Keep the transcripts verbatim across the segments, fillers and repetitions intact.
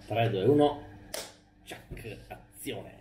tre, due, uno, ciak, azione.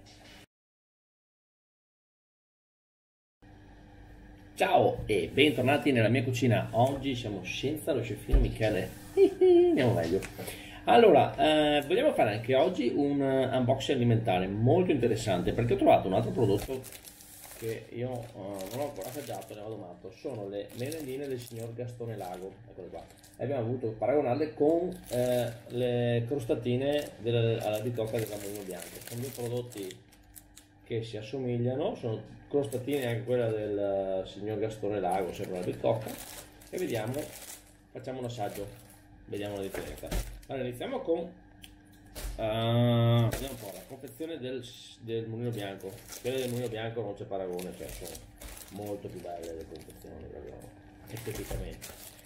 Ciao e bentornati nella mia cucina. Oggi siamo senza lo scefino Michele. Andiamo meglio. Allora, eh, vogliamo fare anche oggi un uh, unboxing alimentare molto interessante, perché ho trovato un altro prodotto che io uh, non ho ancora assaggiato, ne vado matto. Sono le merendine del signor Gastone Lago, eccole qua. E abbiamo avuto paragonarle con eh, le crostatine della, alla bicocca della Mulino Bianco. Sono due prodotti che si assomigliano, sono crostatine anche quella del signor Gastone Lago, sempre la bicocca, e vediamo, facciamo un assaggio, vediamo la differenza. Allora iniziamo con uh, vediamo un po' la confezione del, del Mulino Bianco. Quelle del Mulino Bianco non c'è paragone, cioè sono molto più belle le confezioni proprio esteticamente.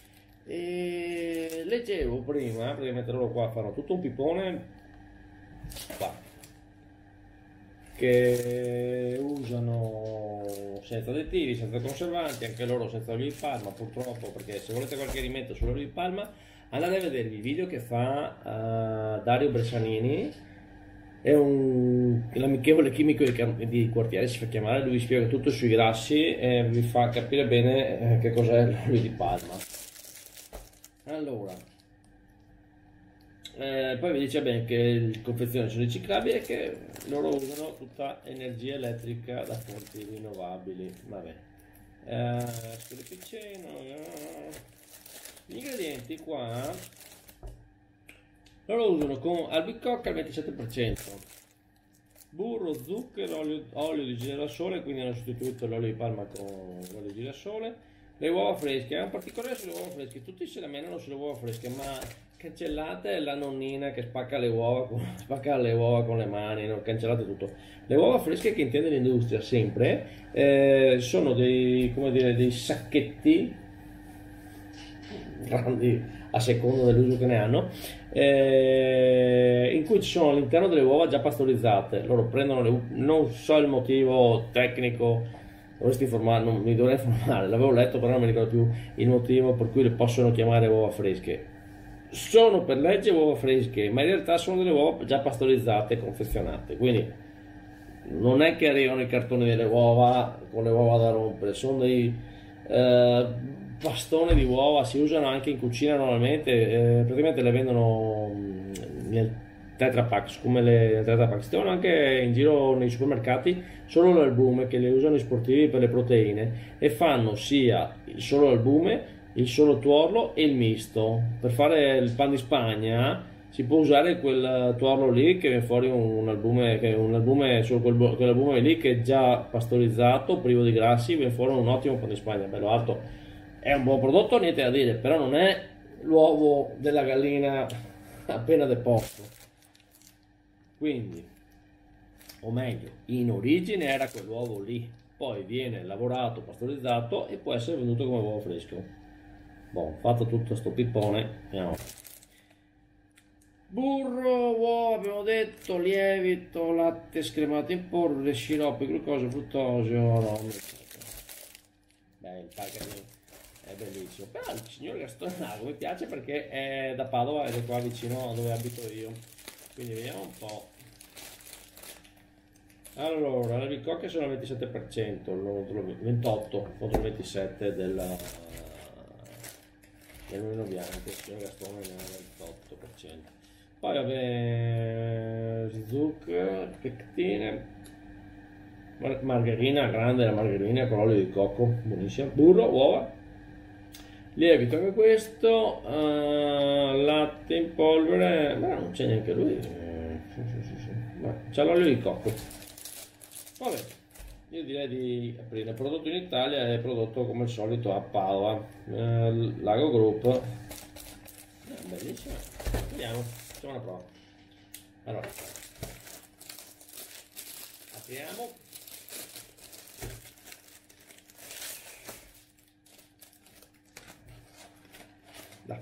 E leggevo prima, perché metterlo qua, fanno tutto un pipone qua che usano senza additivi, senza conservanti, anche loro senza olio di palma purtroppo, perché se volete qualche rimetto sull'olio di palma andate a vedervi i video che fa uh, Dario Bressanini, è un l'amichevole chimico di, di quartiere, si fa chiamare, lui vi spiega tutto sui grassi e vi fa capire bene eh, che cos'è l'olio di palma. Allora, Eh, poi vi dice bene che le confezioni sono riciclabili e che loro usano tutta energia elettrica da fonti rinnovabili. Vabbè, eh, scripiceno, eh. Gli ingredienti qua loro usano con albicocca al ventisette per cento, burro, zucchero, olio, olio di girasole, quindi hanno sostituito l'olio di palma con l'olio di girasole, le uova fresche. È un particolare sulle uova fresche, tutti se la menano sulle uova fresche, ma cancellate la nonnina che spacca le uova con, spacca le uova con le mani, no? Cancellate tutto. Le uova fresche che intende l'industria sempre eh, sono dei, come dire, dei sacchetti grandi a seconda dell'uso che ne hanno, eh, in cui ci sono all'interno delle uova già pastorizzate. Loro prendono le, non so il motivo tecnico, dovresti informare, non mi dovrei informare, l'avevo letto però non mi ricordo più il motivo per cui le possono chiamare uova fresche. Sono per legge uova fresche, ma in realtà sono delle uova già pastorizzate e confezionate, quindi non è che arrivano i cartoni delle uova con le uova da rompere, sono dei eh, bastoni di uova, si usano anche in cucina normalmente, eh, praticamente le vendono nel Tetra Pak, come le Tetra Pak, si trovano anche in giro nei supermercati solo l'albume, che le usano i sportivi per le proteine, e fanno sia il solo albume, il solo tuorlo e il misto. Per fare il pan di Spagna si può usare quel tuorlo lì che viene fuori un albume, che un albume solo quel, quell'albume lì che è già pastorizzato, privo di grassi, viene fuori un ottimo pan di Spagna, bello alto. È un buon prodotto, niente da dire, però non è l'uovo della gallina appena deposto. Quindi, o meglio, in origine era quell'uovo lì, poi viene lavorato, pastorizzato e può essere venduto come uovo fresco. Boh, fatto tutto sto pippone, andiamo. Burro, uova, abbiamo detto, lievito, latte scremato in polvere, sciroppo, glucosio, fruttosio, aromi. Beh, il packaging è bellissimo, però il signor Gastone Lago mi piace perché è da Padova ed è qua vicino a dove abito io, quindi vediamo un po'. Allora, le bicocche sono al ventisette per cento, ventotto contro il ventisette della del Mulino Bianco, il signor Gastone ne ha il ventotto per cento. Poi vabbè, zucchero, pectine, mar margherina grande, la margherina con olio di cocco, buonissima, burro, uova, lievito anche questo, uh, latte in polvere, ma non c'è neanche lui, eh, sì, sì, sì, sì. C'è l'olio di cocco. Vabbè, io direi di aprire. Il prodotto in Italia è prodotto come al solito a Padova, eh, Lago Group. Eh, bellissimo. Vediamo, facciamo una prova. Allora, apriamo. Dai.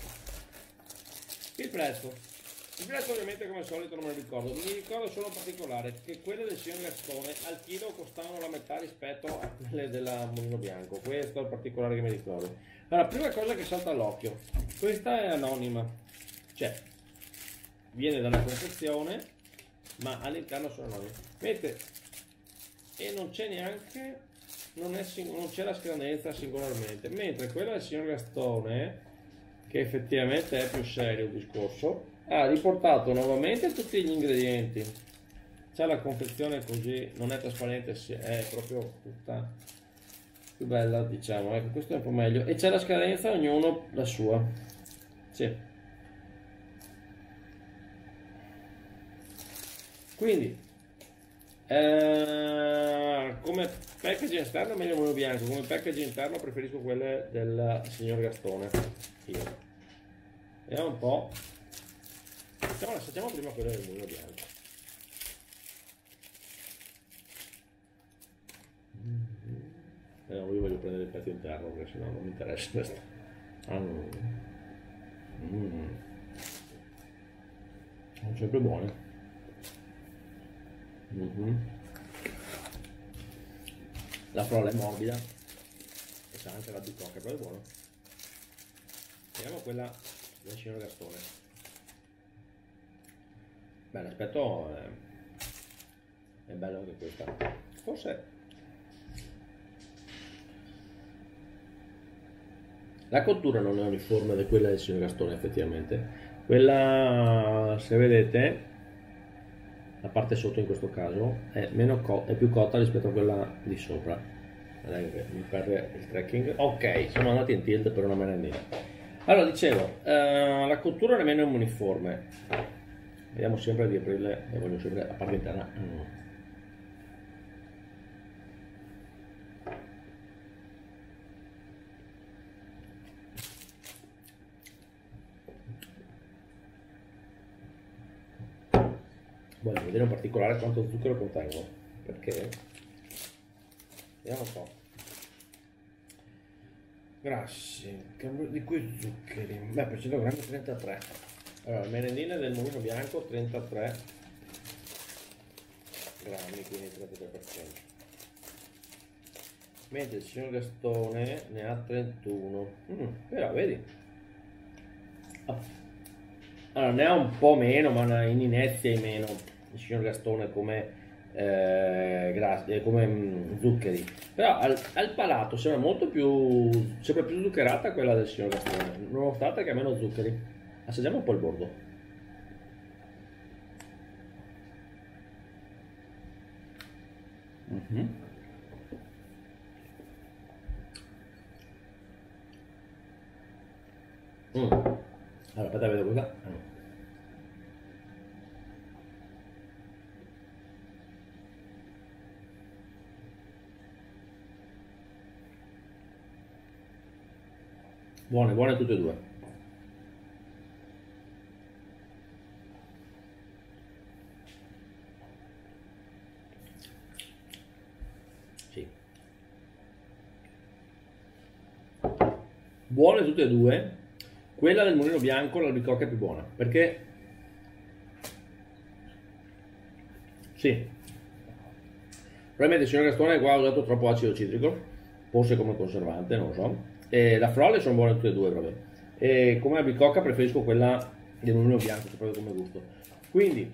Il prezzo. Il prezzo ovviamente come al solito non me lo ricordo, mi ricordo solo in particolare che quelle del signor Gastone al chilo costavano la metà rispetto a quelle della Mulino Bianco, questo è il particolare che mi ricordo. Allora, prima cosa che salta all'occhio, questa è anonima, cioè viene dalla confezione, ma all'interno sono noi. Vedete, e non c'è neanche, non c'è la scadenza singolarmente, mentre quella del signor Gastone, che effettivamente è più serio il discorso, ha riportato nuovamente tutti gli ingredienti. C'è la confezione così, non è trasparente, è proprio tutta più bella, diciamo, ecco, questo è un po' meglio, e c'è la scadenza, ognuno la sua. Sì. Quindi eh, come packaging esterno meglio il mulino bianco, come packaging interno preferisco quelle del signor Gastone. Io. Vediamo un po'. Facciamo, assaggiamo prima quelle del mulino bianco. Eh, io voglio prendere il pezzo interno perché sennò non mi interessa questo. Mm. Mm. Sono sempre buone. Mm-hmm. La frolla è morbida e c'è anche la bicocca, però è buono. Vediamo quella del signor Gastone. Beh, l'aspetto è, è bello anche questa. Forse la cottura non è uniforme di quella del signor Gastone, effettivamente. Quella, se vedete, la parte sotto in questo caso è, meno co è più cotta rispetto a quella di sopra. Mi perde il tracking. Ok, siamo andati in tilt per una merendina. Allora, dicevo, eh, la cottura nemmeno è uniforme. Vediamo sempre di aprirle e voglio sempre la parte interna. Mm. Voglio vedere in particolare quanto zucchero contengono, perché vediamo un po'. Grassi, di quei zuccheri, beh, per cento grammi trentatré. Allora, merendine del mulino bianco trentatré grammi, quindi trentatré per cento. Mentre il signor Gastone ne ha trentuno. Mm, però vedi. Oh. Allora, ne ha un po' meno, ma in inerzia è meno il signor Gastone come, eh, grassi, come mh, zuccheri. Però al, al palato sembra molto più, sembra più zuccherata quella del signor Gastone, nonostante che ha meno zuccheri. Assaggiamo un po' il bordo. Mm-hmm. Mm. Allora, aspetta, vedo questa. Mm. Buone, buone tutte e due. Sì. Buone tutte e due. Quella del mulino bianco, l'albicocca è più buona, perché sì, probabilmente il signor Gastone qua ha usato troppo acido citrico, forse come conservante, non lo so. E la frolle sono buone tutte e due proprio. E come albicocca preferisco quella del mulino bianco, proprio come gusto. Quindi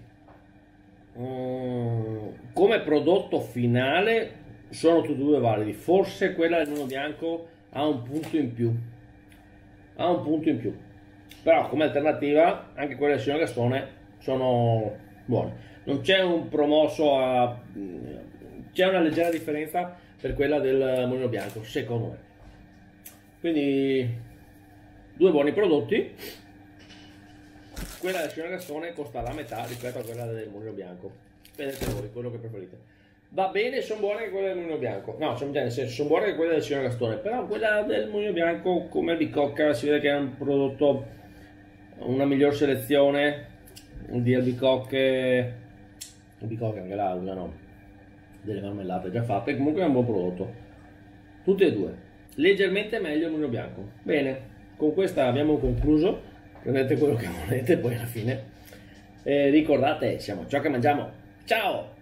um, come prodotto finale sono tutti e due validi. Forse quella del mulino bianco ha un punto in più. Ha un punto in più. Però come alternativa anche quelle del signor Gastone sono buone. Non c'è un promosso a... c'è una leggera differenza per quella del mulino bianco, secondo me. Quindi due buoni prodotti. Quella del signor Gastone costa la metà rispetto a quella del mulino bianco. Vedete voi quello che preferite. Va bene, sono buone anche quelle del mulino bianco. No, sono, nel senso, sono buone anche quelle del signor Gastone, però quella del mulino bianco come albicocca si vede che è un prodotto, una miglior selezione di albicocche. Albicocche anche là usano delle marmellate già fatte, comunque è un buon prodotto. Tutte e due. Leggermente meglio il mulino bianco. Bene, con questa abbiamo concluso. Prendete quello che volete poi alla fine. Eh, ricordate, siamo ciò che mangiamo. Ciao!